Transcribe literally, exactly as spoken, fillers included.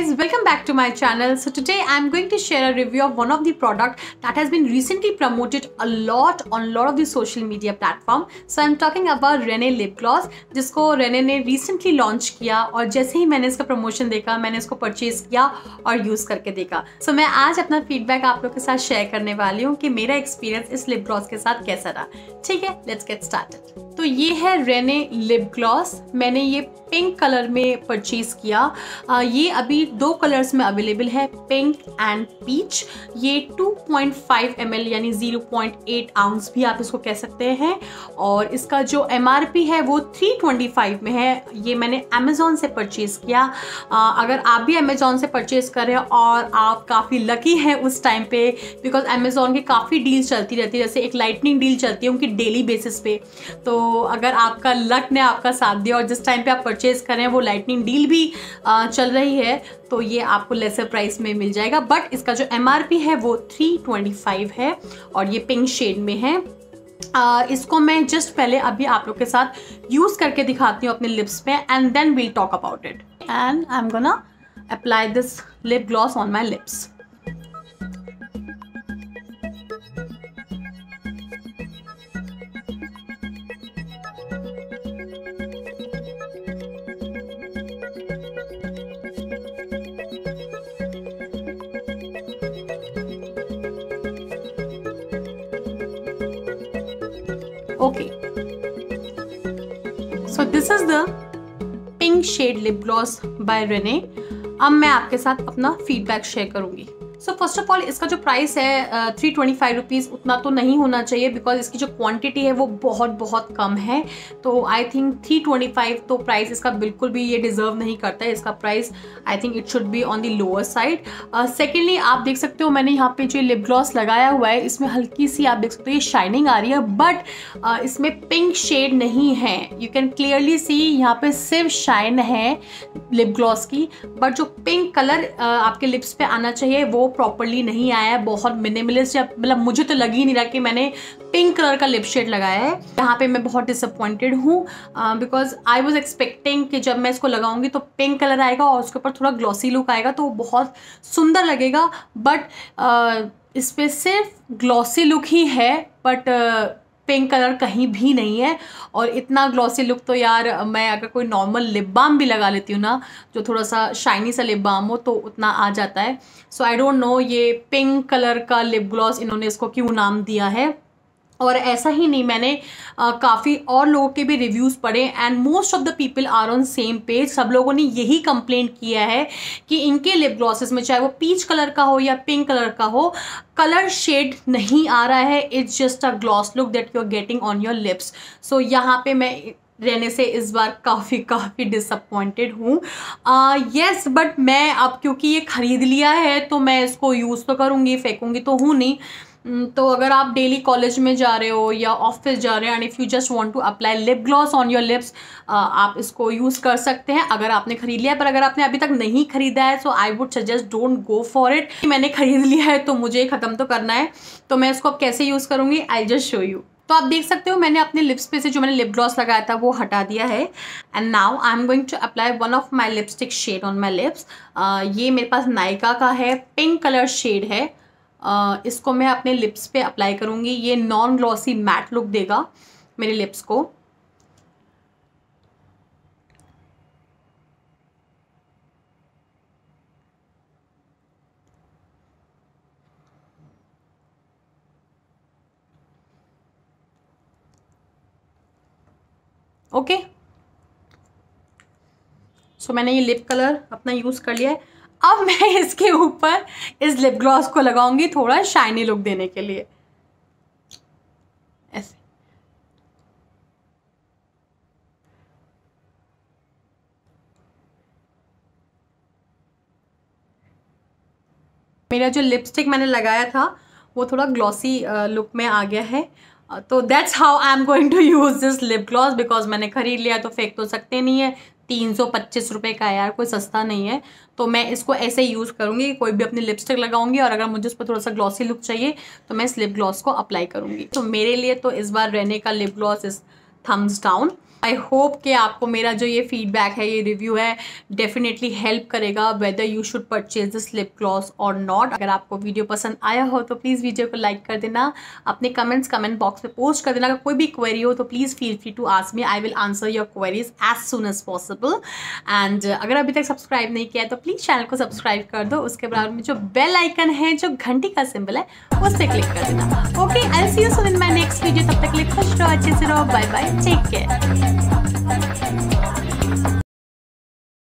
guys, welcome back to my channel. So today I'm going to share a review of one of the product that has been recently promoted a lot on a lot of the social media platform. So I'm talking about Rene lip gloss, जिसको Rene ने recently launch किया और जैसे ही मैंने इसका promotion देखा मैंने इसको purchase किया और use करके देखा. So मैं आज अपना feedback आप लोग के साथ share करने वाली हूँ कि मेरा experience इस lip gloss के साथ कैसा रहा. ठीक है, let's get started. तो ये है Rene lip gloss. मैंने ये पिंक कलर में परचेज किया. आ, ये अभी दो कलर्स में अवेलेबल है, पिंक एंड पीच. ये two point five M L यानी ज़ीरो पॉइंट एट आउंस भी आप इसको कह सकते हैं. और इसका जो एम आर पी है वो थ्री ट्वेंटी फाइव में है. ये मैंने अमेज़ॉन से परचेज़ किया. आ, अगर आप भी अमेज़ॉन से परचेज़ कर रहे हैं और आप काफ़ी लकी हैं उस टाइम पे, बिकॉज अमेज़ॉन की काफ़ी डील्स चलती रहती है. जैसे एक लाइटनिंग डील चलती है उनकी डेली बेसिस पे. तो अगर आपका लक ने आपका साथ दिया और जिस टाइम पे आप परचेज करें वो लाइटनिंग डील भी आ, चल रही है, तो ये आपको लेसर प्राइस में मिल जाएगा. बट इसका जो एमआरपी है वो थ्री ट्वेंटी फाइव है और ये पिंक शेड में है. आ, इसको मैं जस्ट पहले अभी आप लोग के साथ यूज करके दिखाती हूँ अपने लिप्स पे, and then we'll talk about it. And I am gonna apply this lip gloss on my lips. Okay, so this is the pink shade lip gloss by Rene. अब मैं आपके साथ अपना फीडबैक शेयर करूंगी. So first of all इसका जो price है three twenty five rupees उतना तो नहीं होना चाहिए, बिकॉज इसकी जो क्वांटिटी है वो बहुत बहुत कम है. तो I think three twenty five तो प्राइस इसका बिल्कुल भी ये डिज़र्व नहीं करता है. इसका price I think it should be on the lower side. Secondly आप देख सकते हो मैंने यहाँ पे जो लिप ग्लॉस लगाया हुआ है इसमें हल्की सी आप देख सकते हो ये शाइनिंग आ रही है, बट uh, इसमें पिंक शेड नहीं है. यू कैन क्लियरली सी यहाँ पे सिर्फ शाइन है लिप ग्लॉस की, बट जो पिंक कलर uh, आपके लिप्स पे आना चाहिए वो प्रॉपर्ली नहीं आया है. बहुत मिनिमलिस्ट, मतलब मुझे तो लग ही नहीं रहा कि मैंने पिंक कलर का लिप शेड लगाया है. यहाँ पे मैं बहुत डिसअपॉइंटेड हूँ, बिकॉज आई वाज एक्सपेक्टिंग कि जब मैं इसको लगाऊंगी तो पिंक कलर आएगा और उसके ऊपर थोड़ा ग्लॉसी लुक आएगा तो बहुत सुंदर लगेगा. बट uh, इस पर सिर्फ ग्लॉसी लुक ही है, बट uh, पिंक कलर कहीं भी नहीं है. और इतना ग्लॉसी लुक तो यार मैं अगर कोई नॉर्मल लिप बाम भी लगा लेती हूँ ना, जो थोड़ा सा शाइनी सा लिप बाम हो, तो उतना आ जाता है. सो आई डोंट नो ये पिंक कलर का लिप ग्लॉस इन्होंने इसको क्यों नाम दिया है. और ऐसा ही नहीं, मैंने काफ़ी और लोगों के भी रिव्यूज़ पढ़े and most of the people are on same page. सब लोगों ने यही कंप्लेंट किया है कि इनके लिप ग्लॉसेस में चाहे वो पीच कलर का हो या पिंक कलर का हो, कलर शेड नहीं आ रहा है. It's just a gloss look that you are getting on your lips. So यहाँ पे मैं रहने से इस बार काफ़ी काफ़ी डिसअपॉइंटेड हूँ. येस, बट मैं अब क्योंकि ये ख़रीद लिया है तो मैं इसको यूज़ तो करूँगी, फेंकूँगी तो हूँ नहीं. तो अगर आप डेली कॉलेज में जा रहे हो या ऑफिस जा रहे हो and if you just want to apply lip gloss on your lips, आप इसको यूज़ कर सकते हैं अगर आपने ख़रीद लिया है. पर अगर आपने अभी तक नहीं ख़रीदा है so I would suggest don't go for it. मैंने ख़रीद लिया है तो मुझे ख़त्म तो करना है, तो मैं इसको अब कैसे यूज़ करूँगी आई जस्ट शो यू. तो आप देख सकते हो मैंने अपने लिप्स पे से जो मैंने लिप ग्लॉस लगाया था वो हटा दिया है. And now I am going to apply one of my lipstick shade on my lips. ये मेरे पास नायका का है, पिंक कलर शेड है. Uh, इसको मैं अपने लिप्स पे अप्लाई करूँगी. ये नॉन ग्लॉसी मैट लुक देगा मेरे लिप्स को. ओके, सो मैंने ये लिप कलर अपना यूज़ कर लिया है. अब मैं इसके ऊपर इस लिप ग्लॉस को लगाऊंगी थोड़ा शाइनी लुक देने के लिए. ऐसे मेरा जो लिपस्टिक मैंने लगाया था वो थोड़ा ग्लॉसी लुक में आ गया है. तो that's how I am going to use this lip gloss, because मैंने खरीद लिया तो फेंक तो सकते नहीं है. तीन सौ पच्चीस रुपये का है यार, कोई सस्ता नहीं है. तो मैं इसको ऐसे ही यूज़ करूँगी. कोई भी अपनी लिपस्टिक लगाऊंगी और अगर मुझे उस पर थोड़ा सा ग्लॉसी लुक चाहिए तो मैं इस लिप ग्लॉस को अप्लाई करूँगी. तो मेरे लिए तो इस बार रेने का lip gloss is thumbs down. I hope कि आपको मेरा जो ये फीडबैक है, ये रिव्यू है, डेफिनेटली हेल्प करेगा whether you should purchase this lip gloss और नॉट। अगर आपको वीडियो पसंद आया हो तो प्लीज़ वीडियो को लाइक कर देना, अपने कमेंट्स कमेंट बॉक्स में पोस्ट कर देना। अगर कोई भी क्वेरी हो तो please feel free to ask me, I will answer your queries as soon as possible. And अगर अभी तक सब्सक्राइब नहीं किया है तो प्लीज़ चैनल को सब्सक्राइब कर दो। उसके बराबर में जो बेल आइकन है, जो घंटी का सिंबल है, उससे क्लिक कर देना। Okay, I will see you soon in my next video. तब तक के लिए खुश रहो, अच्छे से रहो, बाय बाय, टेक केयर।